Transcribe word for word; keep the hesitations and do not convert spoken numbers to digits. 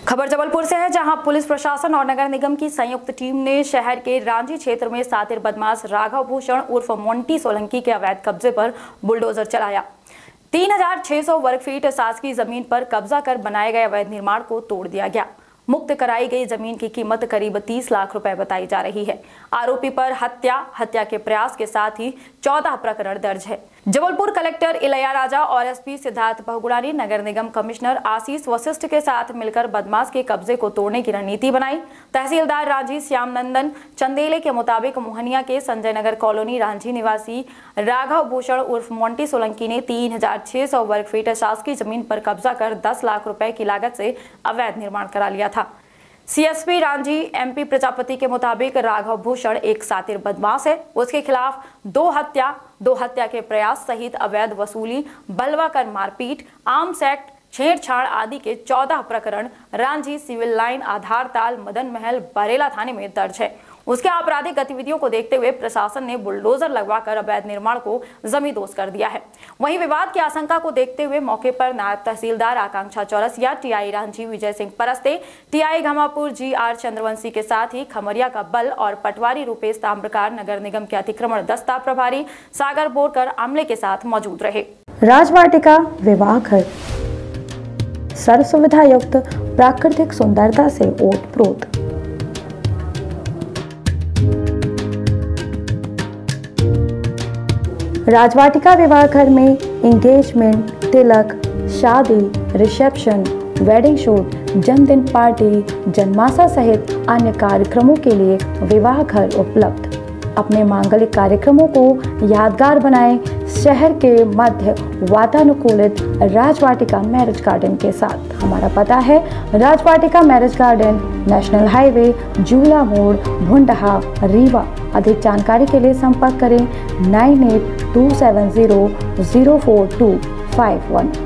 खबर जबलपुर से है, जहां पुलिस प्रशासन और नगर निगम की संयुक्त टीम ने शहर के रांझी क्षेत्र में सातिर बदमाश राघव भूषण उर्फ मोंटी सोलंकी के अवैध कब्जे पर बुलडोजर चलाया। तीन हजार छह सौ वर्ग फीट शासकीय जमीन पर कब्जा कर बनाए गए अवैध निर्माण को तोड़ दिया गया। मुक्त कराई गई जमीन की कीमत करीब तीस लाख रुपए बताई जा रही है। आरोपी पर हत्या, हत्या के प्रयास के साथ ही चौदह प्रकरण दर्ज है। जबलपुर कलेक्टर इलैयाराजा और एसपी सिद्धार्थ बहुगुणा ने नगर निगम कमिश्नर आशीष वशिष्ठ के साथ मिलकर बदमाश के कब्जे को तोड़ने की रणनीति बनाई। तहसीलदार रांझी श्याम नंदन चंदेले के मुताबिक मोहनिया के संजय नगर कॉलोनी रांझी निवासी राघव भूषण उर्फ मोंटी सोलंकी ने तीन हजार छह सौ वर्ग फीट शासकीय जमीन पर कब्जा कर दस लाख रुपए की लागत से अवैध निर्माण करा लिया था। सीएसपी रांझी एमपी प्रजापति के मुताबिक राघव भूषण एक सातिर बदमाश है। उसके खिलाफ दो हत्या, दो हत्या के प्रयास सहित अवैध वसूली, बलवा कर मारपीट, आर्म्स एक्ट, छेड़छाड़ आदि के चौदह प्रकरण रांझी सिविल लाइन, आधार ताल, मदन महल, बरेला थाने में दर्ज है। उसके आपराधिक गतिविधियों को देखते हुए प्रशासन ने बुलडोजर लगवाकर अवैध निर्माण को जमींदोज कर दिया है। वहीं विवाद की आशंका को देखते हुए मौके पर नायब तहसीलदार Akanksha Chaurasia, TI Ranjhi Vijay Singh Paraste, TI Ghamapur G R Chandravanshi के साथ ही खमरिया का बल और पटवारी रूपेश ताम्रकार, नगर निगम के अतिक्रमण दस्ता प्रभारी सागर बोरकर अमले के साथ मौजूद रहे। राजवाटिका विवाह घर सर्व सुविधा युक्त प्राकृतिक सुंदरता से ओतप्रोत। राजवाटिका विवाह घर में एंगेजमेंट, तिलक, शादी, रिसेप्शन, वेडिंग शूट, जन्मदिन पार्टी, जन्माशा सहित अन्य कार्यक्रमों के लिए विवाह घर उपलब्ध। अपने मांगलिक कार्यक्रमों को यादगार बनाएं शहर के मध्य वातानुकूलित राजवाटिका मैरिज गार्डन के साथ। हमारा पता है Rajvatika marriage garden, national highway, Jula मोड़, भुंडहा, रीवा। अधिक जानकारी के लिए संपर्क करें nine eight two seven zero zero four two five one.